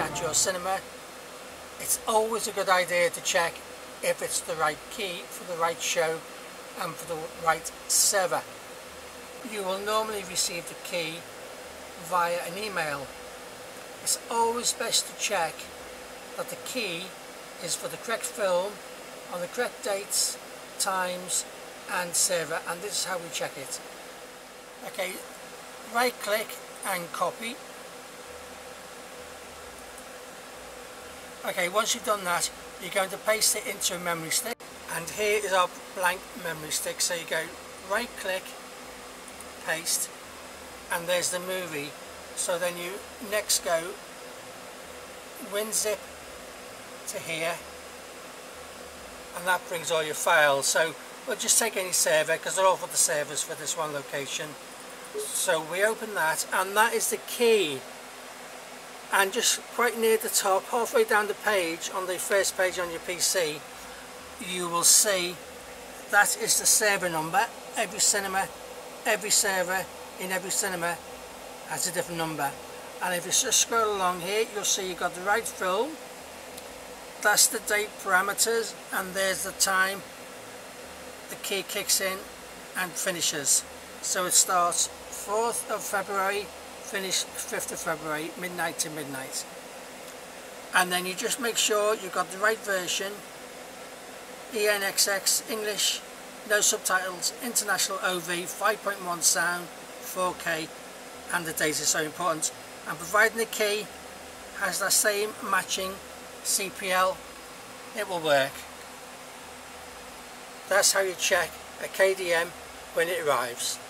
at your cinema, it's always a good idea to check if it's the right key for the right show and for the right server. You will normally receive the key via an email. It's always best to check that the key is for the correct film on the correct dates, times and server, and this is how we check it. Okay, right click and copy. Okay, once you've done that, you're going to paste it into a memory stick, and here is our blank memory stick. So you go right click, paste, and there's the movie. So then you next go WinZip to here, and that brings all your files. So we'll just take any server because they're all for the servers for this one location. So we open that, and that is the key. And just quite near the top, halfway down the page, on the first page on your PC, you will see that is the server number. Every cinema, every server in every cinema has a different number. And if you just scroll along here, you'll see you've got the right film. That's the date parameters, and there's the time the key kicks in and finishes. So it starts 4th of February, finish 5th of February, midnight to midnight. And then you just make sure you've got the right version, ENXX, English, no subtitles, international OV, 5.1 sound, 4K, and the date is so important. And providing the key has that same matching CPL, it will work. That's how you check a KDM when it arrives.